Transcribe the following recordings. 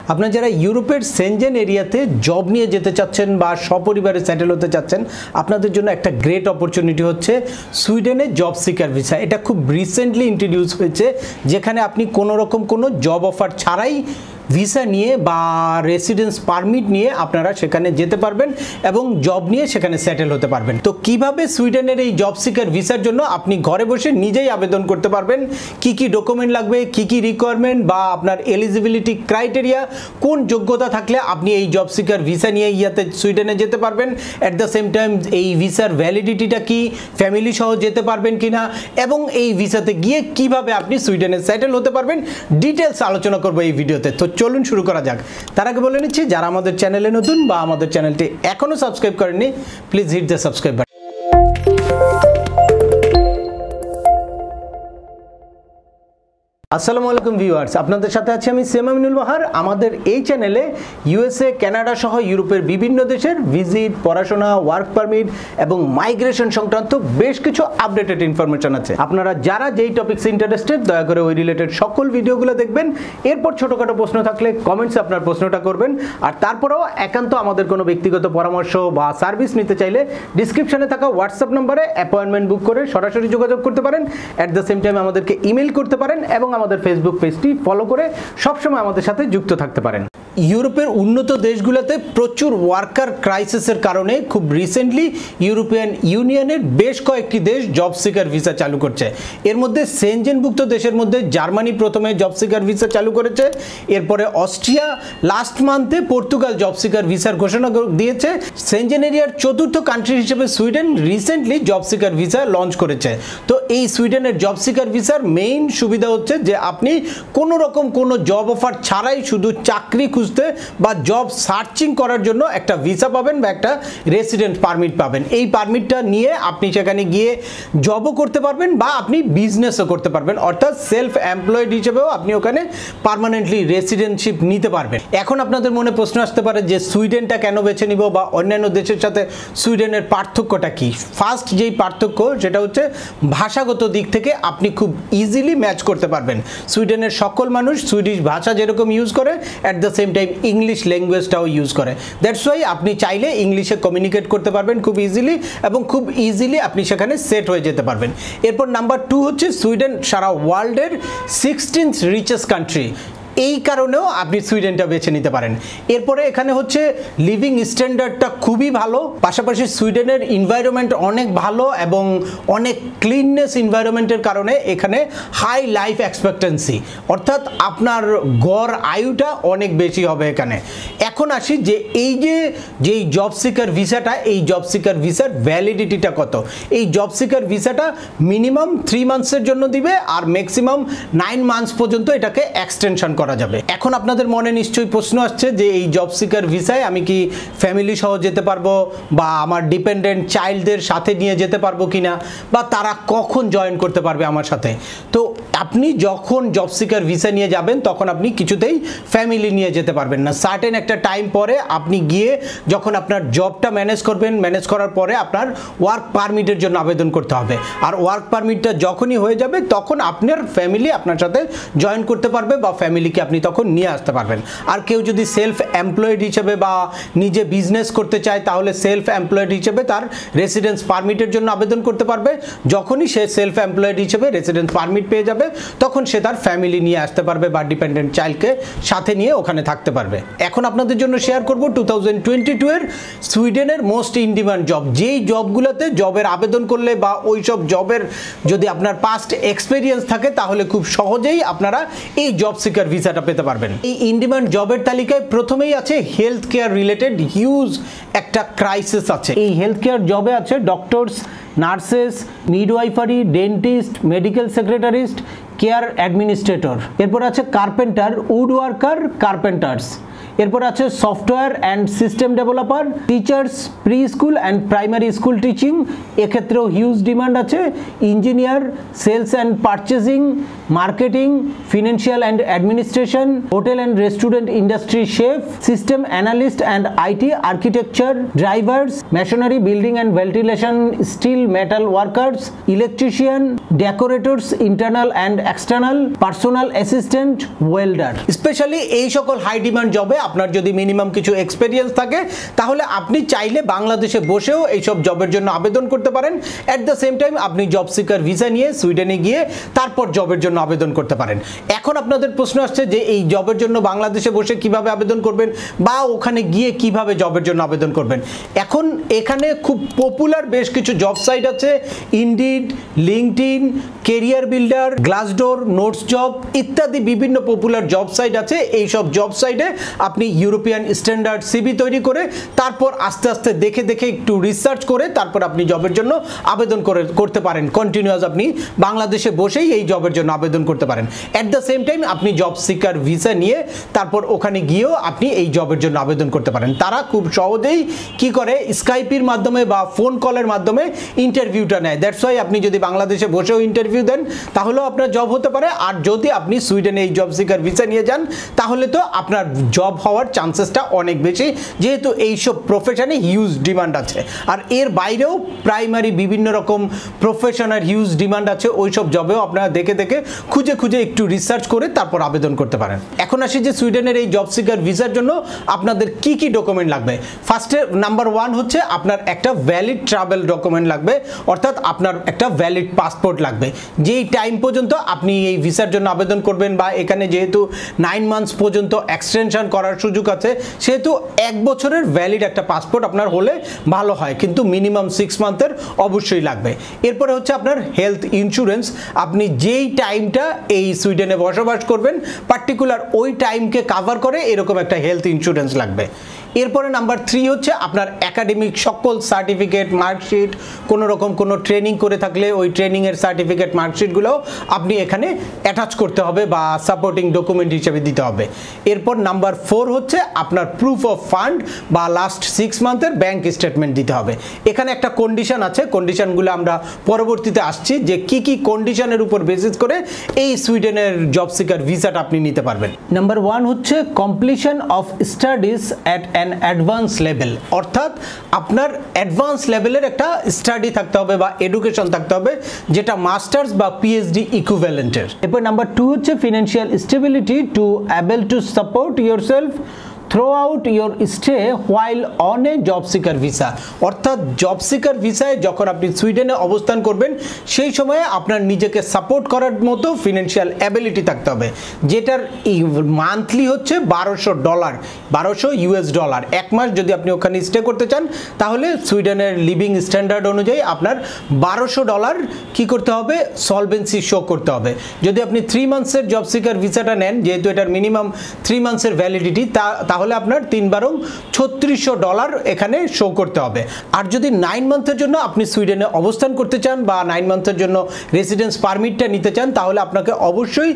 আপনারা যারা ইউরোপের সেনজেন এরিয়াতে জব নিয়ে যেতে চাচ্ছেন বা সপরিবারে সেটেল হতে চাচ্ছেন, আপনাদের জন্য একটা গ্রেট অপরচুনিটি হচ্ছে সুইডেনের জব সিকার ভিসা। এটা খুব রিসেন্টলি ইন্ট্রোডিউস হয়েছে, যেখানে আপনি কোনো রকম কোনো জব অফার ছাড়াই ভিসা নিয়ে বা রেসিডেন্স পারমিট নিয়ে আপনারা সেখানে যেতে পারবেন এবং জব নিয়ে সেখানে সেটেল হতে পারবেন। তো কিভাবে সুইডেনের এই জব সিকার ভিসার জন্য আপনি ঘরে বসে নিজেই আবেদন করতে পারবেন, কি কি ডকুমেন্ট লাগবে, কি কি রিকোয়ারমেন্ট বা আপনার এলিজিবিলিটি ক্রাইটেরিয়া, কোন যোগ্যতা থাকলে আপনি এই জব সিকার ভিসা নিয়ে সুইডেনে যেতে পারবেন, অ্যাট দ্য সেম টাইম এই ভিসার ভ্যালিডিটিটা কি, ফ্যামিলি সহ যেতে পারবেন কিনা, এবং এই ভিসাতে গিয়ে কিভাবে আপনি সুইডেনে সেটেল হতে পারবেন, ডিটেলস আলোচনা করবো এই ভিডিওতে। তো চলুন শুরু করা যাক। তার আগে বলে নিচ্ছি, যারা আমাদের চ্যানেলে নতুন বা আমাদের চ্যানেলটি এখনো সাবস্ক্রাইব করেননি, please hit the subscribe button. আসসালামু আলাইকুম ভিউয়ার্স, আপনাদের সাথে আছি আমি সেম আমিনুল বাহার। আমাদের এই চ্যানেলে ইউএসএ, কানাডা সহ ইউরোপের বিভিন্ন দেশের ভিজিট, পড়াশোনা, ওয়ার্ক পারমিট এবং মাইগ্রেশন সংক্রান্ত বেশ কিছু আপডেটেড ইনফরমেশন আছে। আপনারা যারা যেই টপিকসে ইন্টারেস্টেড, দয়া করে ওই রিলেটেড সকল ভিডিওগুলো দেখবেন। এরপর ছোটোখাটো প্রশ্ন থাকলে কমেন্টসে আপনার প্রশ্নটা করবেন। আর তারপরেও একান্ত আমাদের কোনো ব্যক্তিগত পরামর্শ বা সার্ভিস নিতে চাইলে ডিসক্রিপশনে থাকা হোয়াটসঅ্যাপ নম্বরে অ্যাপয়েন্টমেন্ট বুক করে সরাসরি যোগাযোগ করতে পারেন। অ্যাট দ্য সেম টাইম আমাদেরকে ইমেল করতে পারেন এবং আমাদের ফেসবুক পেজটি ফলো করে সবসময় আমাদের সাথে যুক্ত থাকতে পারেন। ইউরোপের উন্নত দেশগুলোতে প্রচুর ওয়ার্কার ক্রাইসিসের কারণে খুব রিসেন্টলি ইউরোপিয়ান ইউনিয়নের বেশ কয়েকটি দেশ জব সিকার ভিসা চালু করছে। এর মধ্যে সেনজেনভুক্ত দেশের মধ্যে জার্মানি প্রথমে জব সিকার ভিসা চালু করেছে, এরপরে অস্ট্রিয়া, লাস্ট মান্থে পর্তুগাল জব সিকার ভিসার ঘোষণা দিয়েছে। সেনজেন এরিয়ার চতুর্থ কান্ট্রি হিসেবে Sweden recently job seeker visa launch করেছে। তো এই সুইডেনের জব সিকার ভিসার মেইন সুবিধা হচ্ছে যে আপনি কোনো রকম কোনো জব অফার ছাড়াই শুধু চাকরি বা জব সার্চিং করার জন্য একটা ভিসা পাবেন বা একটা রেসিডেন্ট পারমিট পাবেন। এই পারমিটটা নিয়ে আপনি সেখানে গিয়ে জবও করতে পারবেন বা আপনি বিজনেসও করতে পারবেন, অর্থাৎ সেলফ এমপ্লয়েড হিসেবেও আপনি ওখানে পার্মানেন্টলি রেসিডেন্টশিপ নিতে পারবেন। এখন আপনাদের মনে প্রশ্ন আসতে পারে যে সুইডেনটা কেন বেছে নিব বা অন্যান্য দেশের সাথে সুইডেনের পার্থক্যটা কি। ফার্স্ট যেই পার্থক্য সেটা হচ্ছে ভাষাগত দিক থেকে আপনি খুব ইজিলি ম্যাচ করতে পারবেন। সুইডেনের সকল মানুষ সুইডিশ ভাষা যেরকম ইউজ করে, at the same time English ল্যাঙ্গুয়েজটাও ইউজ করে। দ্যাটস ওয়াই আপনি চাইলে ইংলিশে কমিউনিকেট করতে পারবেন খুব ইজিলি এবং খুব ইজিলি আপনি সেখানে সেট হয়ে যেতে পারবেন। এরপর নাম্বার 2 হচ্ছে সুইডেন সারা ওয়ার্ল্ডের 16th রিচেস্ট কান্ট্রি, এই কারণেও আপনি সুইডেনটা বেছে নিতে পারেন। এরপরে এখানে হচ্ছে লিভিং স্ট্যান্ডার্ডটা খুবই ভালো, পাশাপাশি সুইডেনের এনভায়রনমেন্ট অনেক ভালো এবং অনেক ক্লিননেস এনভায়রনমেন্টের কারণে এখানে হাই লাইফ এক্সপেক্টেন্সি, অর্থাৎ আপনার গড় আয়ুটা অনেক বেশি হবে এখানে। এখন আসি যে যেই জব সিকার ভিসাটা, এই জব সিকার ভিসার ভ্যালিডিটিটা কত। এই জব সিকার ভিসাটা মিনিমাম 3 মান্থসের জন্য দিবে আর ম্যাক্সিমাম 9 মান্থস পর্যন্ত এটাকে এক্সটেনশন করা যাবে। এখন আপনাদের মনে নিশ্চয়ই প্রশ্ন আসছে যে এই জব সিকার ভিসায় আমি কি ফ্যামিলি সহ যেতে পারবো বা আমার ডিপেন্ডেন্ট চাইল্ডদের সাথে নিয়ে যেতে পারবো কিনা, বা তারা কখন জয়েন করতে পারবে আমার সাথে। তো আপনি যখন জব সিকার ভিসা নিয়ে যাবেন তখন আপনি কিছুতেই ফ্যামিলি নিয়ে যেতে পারবেন না। সার্টেন একটা টাইম পরে আপনি গিয়ে যখন আপনার জবটা ম্যানেজ করবেন, ম্যানেজ করার পরে আপনার ওয়ার্ক পারমিটের জন্য আবেদন করতে হবে। আর ওয়ার্ক পারমিটটা যখনই হয়ে যাবে তখন আপনার ফ্যামিলি আপনার সাথে জয়েন করতে পারবে বা ফ্যামিলিকে আপনি তখন নিয়ে আসতে পারবেন। আর কেউ যদি সেলফ এমপ্লয়েড হিসেবে বা নিজে বিজনেস করতে চায় তাহলে সেলফ এমপ্লয়েড হিসেবে তার রেসিডেন্স পারমিটের জন্য আবেদন করতে পারবে। যখনই সে সেলফ এমপ্লয়েড হিসেবে রেসিডেন্স পারমিট পেয়ে যাবে তখন সে তার ফ্যামিলি নিয়ে আসতে পারবে বা ডিপেন্ডেন্ট চাইল্ডকে সাথে নিয়ে ওখানে থাকতে পারবে। এখন আপনাদের জন্য শেয়ার করব 2022 এর সুইডেনের মোস্ট ইন ডিমান্ড জব, যেই জবগুলোতে জবের আবেদন করলে বা ওই সব জবের যদি আপনার পাস্ট এক্সপিরিয়েন্স থাকে তাহলে খুব সহজেই আপনারা এই জব সিকার ভিসাটা পেতে পারবেন। এই ইন ডিমান্ড জবের তালিকায় প্রথমেই আছে হেলথ কেয়ার রিলেটেড হিউজ একটা ক্রাইসিস আছে। এই হেলথ কেয়ার জবে আছে doctors, nurses, midwifery, dentist, medical secretaries, care administrator. এরপর আছে কার্পেন্টার, উড ওয়ার্কার, কার্পেন্টার্স। এরপর আছে software and system developer, teachers, preschool and primary school teaching, এক্ষেত্রেও হিউজ ডিমান্ড আছে। Engineer, sales and purchasing, marketing, financial and administration, hotel and restaurant industry chef, system analyst and IT, architecture, drivers, machinery, building and ventilation, still metal workers, electrician, decorators, internal and external personal assistant welder. Specially এই সকল high demand জবে আপনার যদি minimum কিছু experience থাকে তাহলে আপনি চাইলে বাংলাদেশে বসেও এইসব জবের জন্য আবেদন করতে পারেন। অ্যাট দ্য সেম টাইম আপনি জব সিকার ভিসা নিয়ে সুইডেনে গিয়ে তারপর জবের জন্য আবেদন করতে পারেন। এখন আপনাদের প্রশ্ন আসছে যে এই জবের জন্য বাংলাদেশে বসে কিভাবে আবেদন করবেন বা ওখানে গিয়ে কিভাবে জবের জন্য আবেদন করবেন। এখন এখানে খুব পপুলার বেশ কিছু জব সাইট আছে, Indeed, LinkedIn, career builder, Glassdoor, notes job ইত্যাদি বিভিন্ন পপুলার জব সাইট আছে। এই সব জব সাইটে আপনি ইউরোপিয়ান স্ট্যান্ডার্ড সিভি তৈরি করে তারপর আস্তে আস্তে দেখে দেখে একটু রিসার্চ করে তারপর আপনি জবের জন্য আবেদন করতে পারেন। কন্টিনিউয়াস আপনি বাংলাদেশে বসেই এই জবের জন্য আবেদন করতে পারেন। অ্যাট দ্য সেম টাইম আপনি জব সিকার ভিসা নিয়ে তারপর ওখানে গিয়েও আপনি এই জবের জন্য আবেদন করতে পারেন। তারা খুব সহজেই কি করে স্কাইপের মাধ্যমে বা ফোন কলের মাধ্যমে ইন্টারভিউটা নেয়। দ্যাটস ওয়াই আপনি যদি বাংলাদেশে বসেও ইন্টারভিউ দেন তাহলেও আপনার জব হতে পারে। আর যদি আপনি সুইডেনে এই জব সিকার ভিসা নিয়ে যান তাহলে তো আপনার জব হওয়ার চান্সেসটা অনেক বেশি, যেহেতু এইসব প্রফেশনে হিউজ ডিমান্ড আছে। আর এর বাইরেও প্রাইমারি বিভিন্ন রকম প্রফেশনের হিউজ ডিমান্ড আছে, ওই সব জবেও আপনারা দেখে দেখে খুঁজে খুঁজে একটু রিসার্চ করে তারপর আবেদন করতে পারেন। এখন আসি যে সুইডেনের এই জব সিকার ভিসার জন্য আপনাদের কি কি ডকুমেন্ট লাগবে। ফার্স্টে নাম্বার 1 হচ্ছে আপনার একটা ভ্যালিড ট্রাভেল ডকুমেন্ট লাগবে, অর্থাৎ আপনার একটা ভ্যালিড পাসপোর্ট লাগবে। যেই টাইম পর্যন্ত আপনি এই ভিসার জন্য আবেদন করবেন বা এখানে যেহেতু 9 মান্থস পর্যন্ত এক্সটেনশন করার সুযোগ আছে সেহেতু 1 বছরের ভ্যালিড একটা পাসপোর্ট আপনার হলে ভালো হয়, কিন্তু মিনিমাম 6 মান্থের অবশ্যই লাগবে। এরপরে হচ্ছে আপনার হেলথ ইন্স্যুরেন্স, আপনি যেই টাইমটা এই সুইডেনে বসবাস করবেন পার্টিকুলার ওই টাইমকে কাভার করে এরকম একটা হেলথ ইন্স্যুরেন্স লাগবে। এরপরে নাম্বার 3 হচ্ছে আপনার একাডেমিক সকল সার্টিফিকেট, মার্কশিট, কোনো রকম কোনো ট্রেনিং করে থাকলে ওই ট্রেনিংয়ের সার্টিফিকেট, মার্কশিটগুলো আপনি এখানে অ্যাটাচ করতে হবে বা সাপোর্টিং ডকুমেন্ট হিসেবে দিতে হবে। এরপর নাম্বার 4 হচ্ছে আপনার প্রুফ অফ ফান্ড বা লাস্ট 6 মান্থের ব্যাংক স্টেটমেন্ট দিতে হবে। এখানে একটা কন্ডিশন আছে, কন্ডিশনগুলো আমরা পরবর্তীতে আসছি যে কি কি কন্ডিশনের উপর বেসিস করে এই সুইডেনের জব সিকার ভিসাটা আপনি নিতে পারবেন। নাম্বার 1 হচ্ছে completion of studies at advance level, অর্থাৎ আপনার অ্যাডভান্স লেভেলের একটা স্টাডি থাকতে হবে বা এডুকেশন থাকতে হবে যেটা মাস্টার্স বা পিএইচডি ইকুইভ্যালেন্টের। এরপর নাম্বার 2 হচ্ছে financial stability to able to support yourself throughout your stay while on a job seeker visa, অর্থাৎ জব সিকার ভিসায় যখন আপনি সুইডেনে অবস্থান করবেন সেই সময়ে আপনার নিজেকে সাপোর্ট করার মতো ফিনান্সিয়াল অ্যাবিলিটি থাকতে হবে, যেটার মান্থলি হচ্ছে $1200, $1200 এক মাস যদি আপনি ওখানে স্টে করতে চান তাহলে সুইডেনের লিভিং স্ট্যান্ডার্ড অনুযায়ী আপনার $1200 কি করতে হবে, সলভেন্সি শো করতে হবে। যদি আপনি 3 মান্থসের জব সিকার ভিসাটা নেন, যেহেতু এটার মিনিমাম 3 মান্থসের ভ্যালিডিটি, তাহলে আপনার 3 বারং $3600 এখানে শো করতে হবে। আর যদি 9 মান্থের জন্য আপনি সুইডেনে অবস্থান করতে চান বা 9 মান্থের জন্য রেসিডেন্স পারমিটটা নিতে চান তাহলে আপনাকে অবশ্যই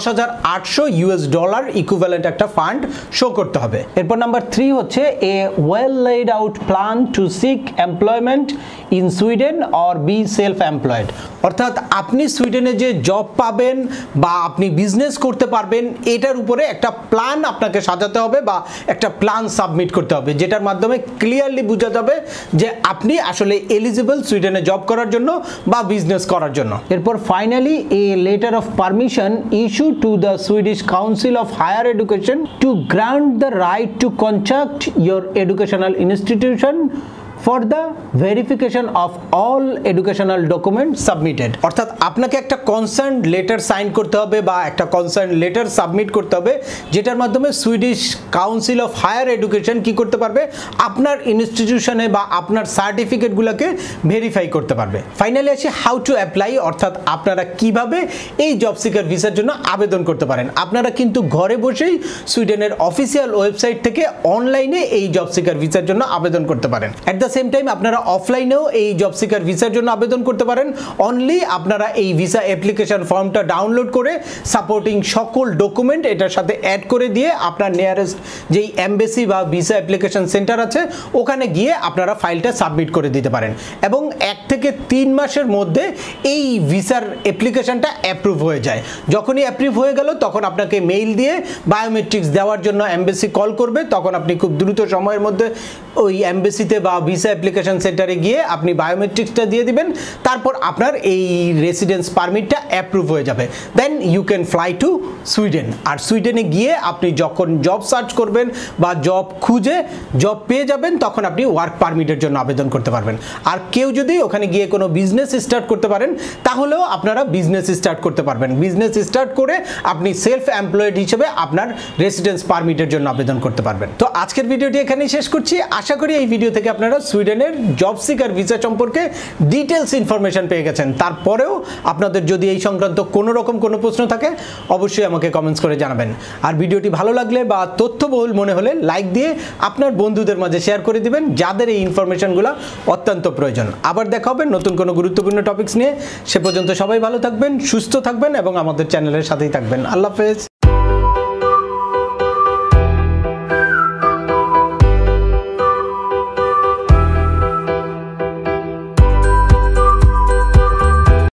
$10,800 ইকুইভ্যালেন্ট একটা ফান্ড শো করতে হবে। এরপর নাম্বার 3 হচ্ছে a well laid out plan to seek employment in Sweden or be self employed, অর্থাৎ আপনি সুইডেনে যে জব পাবেন বা আপনি বিজনেস করতে পারবেন এটার উপরে একটা প্ল্যান আপনাকে সাজাতে হবে বা একটা প্ল্যান সাবমিট করতে হবে, যেটার মাধ্যমে ক্লিয়ারলি বোঝা যাবে যে আপনি আসলে এলিজিবল সুইডেনে জব করার জন্য বা বিজনেস করার জন্য। এরপর finally a letter of permission issue to the Swedish council of higher education to grant the right to contact your educational institution for the verification of all educational document submitted, অর্থাৎ আপনাকে একটা concern letter sign করতে হবে বা একটা concern letter submit করতে হবে যেটার মাধ্যমে Swedish council of higher education কি করতে পারবে, আপনার ইনস্টিটিউশনে বা আপনার সার্টিফিকেটগুলোকে ভেরিফাই করতে পারবে। ফাইনালি আসি হাউ টু অ্যাপ্লাই, অর্থাৎ আপনারা কিভাবে এই জব সিকার ভিসার জন্য আবেদন করতে পারেন। আপনারা কিন্তু ঘরে বসেই সুইডেনের অফিসিয়াল ওয়েবসাইট থেকে অনলাইনে এই জব সিকার ভিসার জন্য আবেদন করতে পারেন। অ্যাট দ্য সেম টাইম আপনারা অফলাইনেও এই জব সিকার ভিসার জন্য আবেদন করতে পারেন। অনলি আপনারা এই ভিসা অ্যাপ্লিকেশন ফর্মটা ডাউনলোড করে সাপোর্টিং সকল ডকুমেন্ট এটার সাথে অ্যাড করে দিয়ে আপনার নিয়ারেস্ট যেই এমবেসি বা ভিসা অ্যাপ্লিকেশন সেন্টার আছে ওখানে গিয়ে আপনারা ফাইলটা সাবমিট করে দিতে পারেন এবং 1 থেকে 3 মাসের মধ্যে এই ভিসার অ্যাপ্লিকেশনটা অ্যাপ্রুভ হয়ে যায়। যখনই অ্যাপ্রুভ হয়ে গেল তখন আপনাকে মেইল দিয়ে বায়োমেট্রিক্স দেওয়ার জন্য এমবেসি কল করবে, তখন আপনি খুব দ্রুত সময়ের মধ্যে ওই এমবেসিতে বা ভিসা অ্যাপ্লিকেশন সেন্টারে গিয়ে আপনি বায়োমেট্রিক্সটা দিয়ে দিবেন, তারপর আপনার এই রেসিডেন্স পারমিটটা অ্যাপ্রুভ হয়ে যাবে। Then you can fly to Sweden. আর সুইডেনে গিয়ে আপনি যখন জব সার্চ করবেন বা জব খুঁজে জব পেয়ে যাবেন তখন আপনি ওয়ার্ক পারমিটের জন্য আবেদন করতে পারবেন। আর কেউ যদি ওখানে গিয়ে কোনো বিজনেস স্টার্ট করতে পারেন তাহলেও আপনারা বিজনেস স্টার্ট করতে পারবেন। বিজনেস স্টার্ট করে আপনি সেলফ এমপ্লয়েড হিসেবে আপনার রেসিডেন্স পারমিটের জন্য আবেদন করতে পারবেন। তো আজকের ভিডিওটি এখানেই শেষ করছি। আশা করি এই ভিডিও থেকে আপনারা সুইডেনের জব সিকার ভিসা সম্পর্কে ডিটেলস ইনফরমেশন পেয়ে গেছেন। তারপরেও আপনাদের যদি এই সংক্রান্ত কোনো রকম কোনো প্রশ্ন থাকে অবশ্যই আমাকে কমেন্টস করে জানাবেন। আর ভিডিওটি ভালো লাগলে বা তথ্যবহুল মনে হলে লাইক দিয়ে আপনার বন্ধুদের মাঝে শেয়ার করে দিবেন যাদের এই ইনফরমেশনগুলো অত্যন্ত প্রয়োজন। আবার দেখা হবে নতুন কোনো গুরুত্বপূর্ণ টপিকস নিয়ে। সে পর্যন্ত সবাই ভালো থাকবেন, সুস্থ থাকবেন এবং আমাদের চ্যানেলের সাথেই থাকবেন। আল্লাহ হাফেজ।